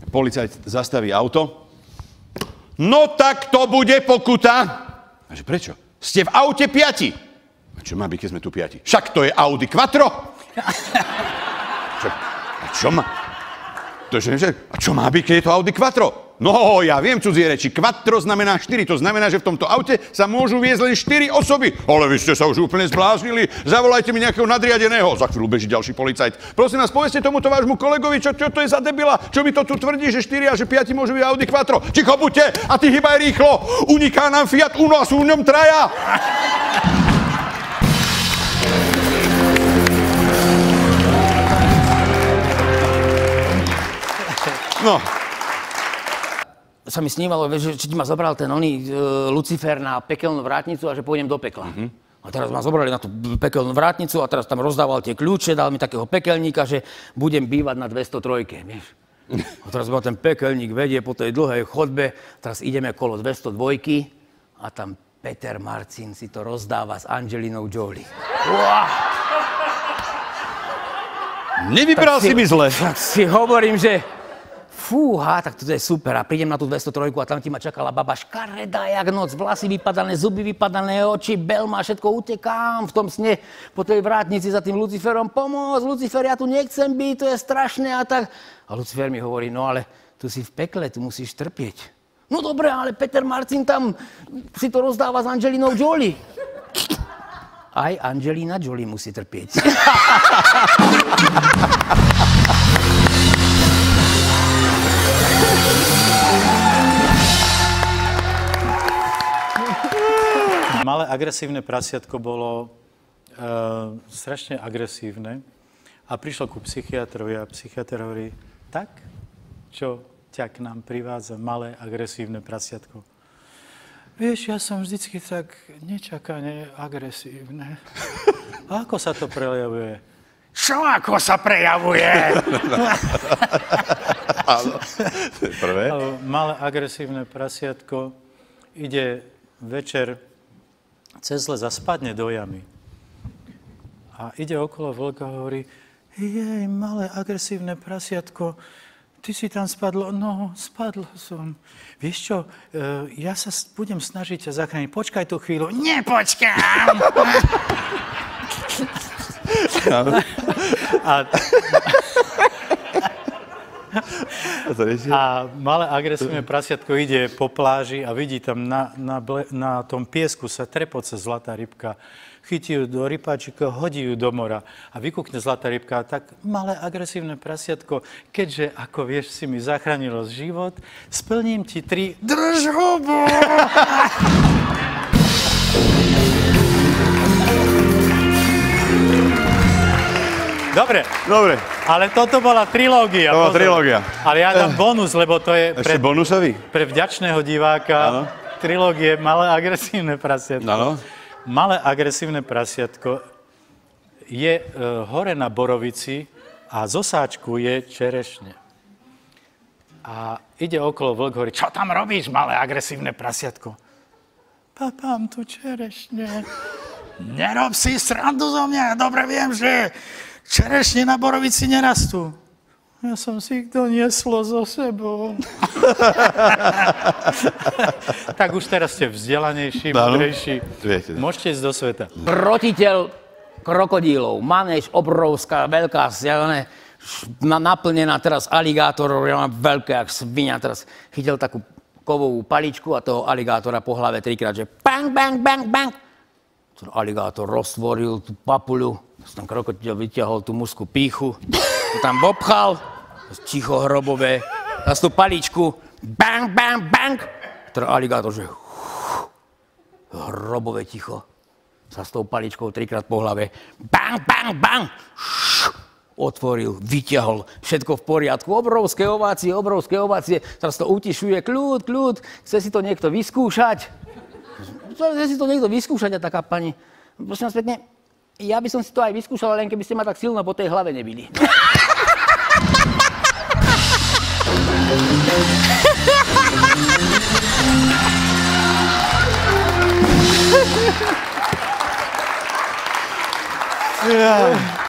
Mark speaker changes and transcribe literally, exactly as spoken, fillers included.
Speaker 1: Policajt zastaví auto. No tak to bude pokuta. A že prečo? Ste v aute piati. A čo má byť, keď sme tu piati? Však to je Audi Quattro. Čo? A čo má? To je, že, a čo má byť, keď je to Audi Quattro? No, ja viem cudzie reči. Quattro znamená štyri. To znamená, že v tomto aute sa môžu viesť len štyri osoby. Ale vy ste sa už úplne zbláznili. Zavolajte mi nejakého nadriadeného. Za chvíľu beží ďalší policajt. Prosím vás, povedzte tomuto vášmu kolegovi, čo, čo to je za debila? Čo mi to tu tvrdí, že štyri a že piati môžu byť Audi Quattro? Ticho buďte a ty hýbaj rýchlo. Uniká nám Fiat Uno a sú v ňom traja. No.
Speaker 2: Sa mi snívalo, že či ti ma zobral ten oný uh, Lucifer na pekelnú vrátnicu a že pôjdem do pekla. Mm-hmm. A teraz ma zobrali na tú pekelnú vrátnicu a teraz tam rozdával tie kľúče, dal mi takého pekelníka, že budem bývať na dvestotrojke, vieš. A teraz ma ten pekelník vedie po tej dlhej chodbe, teraz ideme kolo dvestodvojky a tam Peter Marcin si to rozdáva s Angelinou Jolie. Uah!
Speaker 1: Nevybral si, si mi zle.
Speaker 2: Tak si hovorím, že fúha, tak to je super. A prídem na tú dvestotrojku a tam ti ma čakala baba škaredá jak noc, vlasy vypadané, zuby vypadané, oči, belma, všetko utekám v tom sne po tej vrátnici za tým Luciferom. Pomôcť, Lucifer, ja tu nechcem byť, to je strašné a tak. A Lucifer mi hovorí, no ale tu si v pekle, tu musíš trpieť. No dobre, ale Peter Marcin tam si to rozdáva s Angelinou Jolie. Aj Angelina Jolie musí trpieť.
Speaker 3: Malé agresívne prasiatko bolo e, strašne agresívne a prišlo ku psychiatrovi a psychiatr hovorí, tak, čo ťa k nám privádza malé agresívne prasiatko? Vieš, ja som vždycky tak nečakane agresívne. A ako sa to prejavuje? Čo ako sa prejavuje?
Speaker 1: Prvé?
Speaker 3: Malé agresívne prasiatko ide večer cez les a spadne do jamy. A ide okolo vlka a hovorí, jej, malé agresívne prasiatko, ty si tam spadlo? No, spadlo som. Vieš čo, ja sa budem snažiť ťa zachrániť. Počkaj tú chvíľu. Nepočkám! a, a malé agresívne prasiatko ide po pláži a vidí tam na, na, na tom piesku sa trepoce zlatá rybka. Chytí ju do rypáčika, hodí ju do mora a vykúkne zlatá rybka. Tak malé agresívne prasiatko, keďže, ako vieš, si mi zachránilo život, splním ti tri drž hubu! Dobre.
Speaker 1: Dobre.
Speaker 3: Ale toto bola trilógia.
Speaker 1: To bola trilógia.
Speaker 3: Ale ja dám bonus, lebo to je pre,
Speaker 1: Ešte bonusový?
Speaker 3: pre vďačného diváka.
Speaker 1: Áno.
Speaker 3: Trilógie Malé agresívne prasiatko.
Speaker 1: Áno.
Speaker 3: Malé agresívne prasiatko je e, hore na borovici a z osáčku je čerešne. A ide okolo vlk, hovorí, čo tam robíš, malé agresívne prasiatko? Papám tu čerešne. Nerob si srandu zo mňa, dobre viem, že čerešne na borovici nerastú. Ja som si ich donieslo so sebou. Tak už teraz ste vzdelanejší, múdrejší. Môžete ísť do sveta.
Speaker 2: Rotiteľ krokodílov, manéž obrovská, veľká, zjavné, naplnená teraz aligátorov, veľké, jak svinia, teraz chytil takú kovovú paličku a toho aligátora po hlave trikrát, že bang, bang, bang, bang. Ten aligátor roztvoril tú papuľu, ten krokodíl vyťahol tú mužskú pýchu, to tam obchal, ticho hrobové, zase tú paličku, bang, bang, bang. Ten aligátor, že hrobové ticho, sa s tou paličkou trikrát po hlave, bang, bang, bang. Otvoril, vyťahol, všetko v poriadku, obrovské ovácie, obrovské ovácie, teraz to utišuje, kľud, kľud, chce si to niekto vyskúšať. Chce si to niekto vyskúšať a taká pani, prosím vás pekne, ja by som si to aj vyskúšala, len keby ste ma tak silno po tej hlave nebili.
Speaker 1: Yeah.